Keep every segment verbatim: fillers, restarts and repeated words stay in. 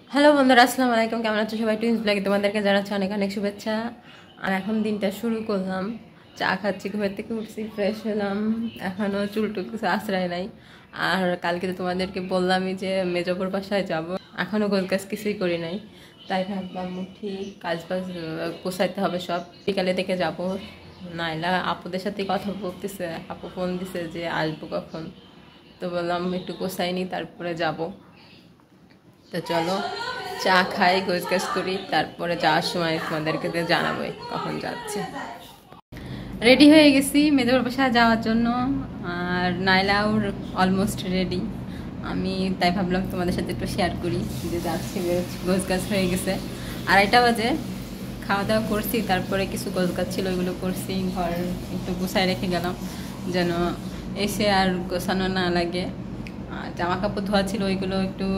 Hello বন্ধুরা, আসসালামু আলাইকুম। কেমন আছো সবাই? টুইন্স ব্লগে তোমাদেরকে জানাচ্ছি অনেক অনেক শুভেচ্ছা। আর এখন দিনটা শুরু করলাম, চা খাচ্ছি, ঘুমের থেকে উঠছি, ফ্রেশ হলাম, এখনও চুলটুক কিছু আশ্রয় নাই। আর কালকে তো তোমাদেরকে বললামই যে মেজপুর বাসায় যাব, এখনও গোছ গাছ কিছুই করি নাই। তাই ভাবলাম উঠি, কাজ বাজ গোছাইতে হবে সব, বিকালে থেকে যাব। নাইলা আপুদের সাথে কথা বলতেছে, আপু ফোন দিছে যে আসবো কখন, তো বললাম একটু গোছাইনি তারপরে যাব। তো চলো চা খাই, গোছ গাছ করি, তারপরে যাওয়ার সময় তোমাদেরকে জানাবোই কখন যাচ্ছি। রেডি হয়ে গেছি মেজর বাসায় যাওয়ার জন্য, আর নাইলাও অলমোস্ট রেডি। আমি তাই ভাবলাম তোমাদের সাথে একটু শেয়ার করি যে যাচ্ছি, গোছ গাছ হয়ে গেছে। আড়াইটা বাজে, খাওয়া দাওয়া করছি, তারপরে কিছু গোছ গাছ ছিল ওইগুলো করছি, ঘর একটু গুছায় রেখে গেলাম যেন এসে আর গোছানো না লাগে। আর জামা কাপড় ধোয়া ছিল ওইগুলো একটু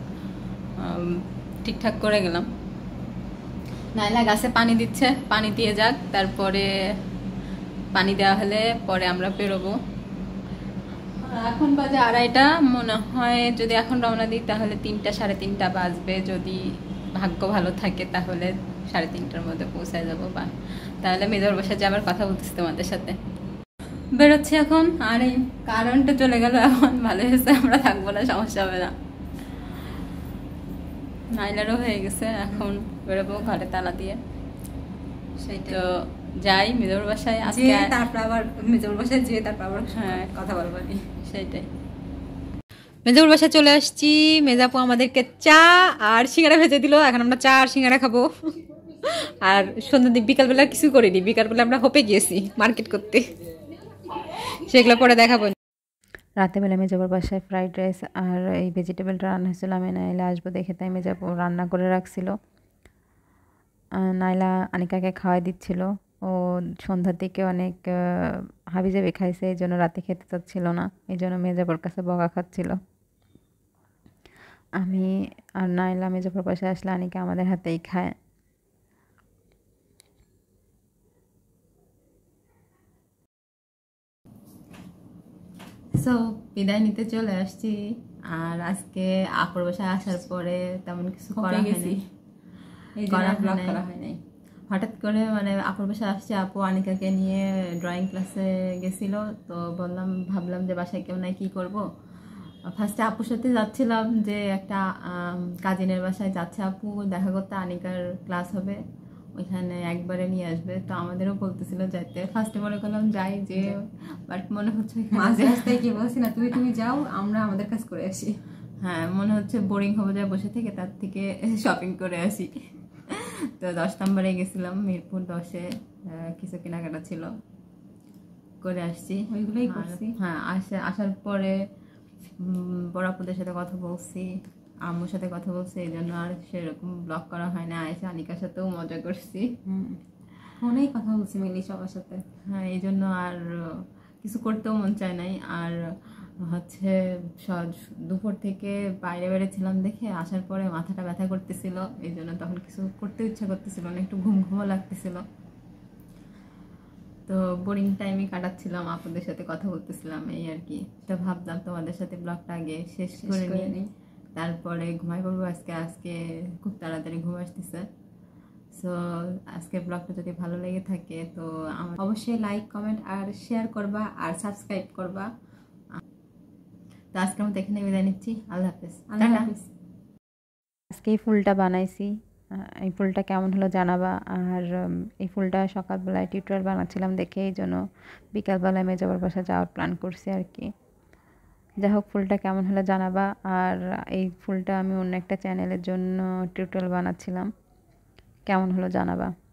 ঠিকঠাক করে গেলাম। নাইলা গাছে পানি দিচ্ছে, পানি দিয়ে যাক, তারপরে পানি দেওয়া হলে পরে আমরা বেরোবো। এখন বাজে আড়াইটা, মনে হয় যদি এখন রওনা দিই তাহলে তিনটা সাড়ে তিনটা বাজবে, যদি ভাগ্য ভালো থাকে তাহলে সাড়ে তিনটার মধ্যে পৌঁছায় যাবো। বা তাহলে মেজর বাসায় যাবার কথা বলতেছি তোমাদের সাথে। বেরোচ্ছি এখন, আর এই কারেন্টটা চলে গেল, এখন ভালো হয়েছে, আমরা থাকবো না, সমস্যা হবে না। নাইলারও হয়ে গেছে, এখন বেরোবো ঘরে তালা দিয়ে। তো যাই মেজর বাসায়, আজকে তারপর আবার মেজর বাসায় যেয়ে তারপর আবার হ্যাঁ কথা বলবো। সেইটাই, মেজর বাসায় চলে আসছি। মেজাপু আমাদেরকে চা আর সিঙ্গারা ভেজে দিল, এখন আমরা চা আর সিঙ্গারা খাবো। আর সন্ধ্যা দিন বিকালবেলা কিছু করিনি, বিকালবেলা আমরা হোপে গিয়েছি মার্কেট করতে, সেগুলো পরে দেখাবো। রাতেবেলা মেজাপুর বাসায় ফ্রাইড রাইস আর এই ভেজিটেবলটা রান্না হয়েছিল। আমি নাইলা আসবো দেখে তাই মেজাপু রান্না করে রাখছিল। নাইলা আনিকাকে খাওয়াই দিচ্ছিল, ও সন্ধ্যার দিকে অনেক হাবিজাবি খাইছে, এই জন্য রাতে খেতে চাচ্ছিল না, এই জন্য মেজাপুর কাছে বকা খাচ্ছিল। আমি আর নাইলা মেজাপুর বাসায় আসলে আনিকা আমাদের হাতেই খায়। সো বিদায় নিতে চলে আসছি। আর আজকে আপুর বাসায় আসার পরে তেমন কিছু করা হয়নি, করা হয় নাই। হঠাৎ করে মানে আপুর বাসায় আসছে, আপু আনিকাকে নিয়ে ড্রয়িং ক্লাসে গেছিল, তো বললাম ভাবলাম যে বাসায় কেউ নাই, কী করবো। ফার্স্টে আপুর সাথে যাচ্ছিলাম, যে একটা কাজিনের বাসায় যাচ্ছে আপু দেখা করতে, আনিকার ক্লাস হবে ওইখানে একবারে নিয়ে আসবে, তো আমাদেরও বলতেছিল যাইতে। ফার্স্টে মনে করলাম যাই যে, বাট মনে হচ্ছে মাঝে রাস্তায় কি বলছি না, তুমি তুমি যাও, আমরা আমাদের কাজ করে আসি। হ্যাঁ, মনে হচ্ছে বোরিং হবে যায় বসে থেকে, তার থেকে শপিং করে আসি। তো দশ নম্বরে গেছিলাম, মিরপুর দশে কিছু কেনাকাটা ছিল, করে আসছি, ওইগুলোই করছি। হ্যাঁ, আসে আসার পরে বড় আপুদের সাথে কথা বলছি, আম্মুর সাথে কথা বলছি, এই জন্য আর সেরকম ব্লগ করা হয় না। আয়সা আনিকার সাথেও মজা করছি, ফোনেই কথা বলছি মেনলি সবার সাথে। হ্যাঁ, এই জন্য আর কিছু করতেও মন চায় নাই। আর হচ্ছে দুপুর থেকে বাইরে বাইরে ছিলাম দেখে আসার পরে মাথাটা ব্যথা করতেছিল, এই জন্য তখন কিছু করতে ইচ্ছা করতেছিল না, একটু ঘুম ঘুমো লাগতেছিল। তো বোরিং টাইমই কাটাচ্ছিলাম, আপনাদের সাথে কথা বলতেছিলাম, এই আর কি। তো ভাবলাম তোমাদের সাথে ব্লগটা আগে শেষ করে নিই, তারপরে ঘুমাই পড়বো। আজকে আজকে খুব তাড়াতাড়ি ঘুম আসতেছে। সো আজকের ব্লগটা যদি ভালো লেগে থাকে তো অবশ্যই লাইক কমেন্ট আর শেয়ার করবা, আর সাবস্ক্রাইব করবা। তো আজকে আমি এখানে বিদায় নিচ্ছি, আল্লাহ হাফেজ। আজকে এই ফুলটা বানাইছি, এই ফুলটা কেমন হলো জানাবা। আর এই ফুলটা সকালবেলায় টিউটোরিয়াল বানাচ্ছিলাম দেখে, এই জন্য বিকালবেলায় মেজাবার বাসা যাওয়ার প্ল্যান করছি আর কি। যাই হোক, ফুলটা কেমন হলো জানাবা। আর এই ফুলটা আমি অন্য একটা চ্যানেলের জন্য টিউটোরিয়াল বানাচ্ছিলাম, কেমন হলো জানাবা।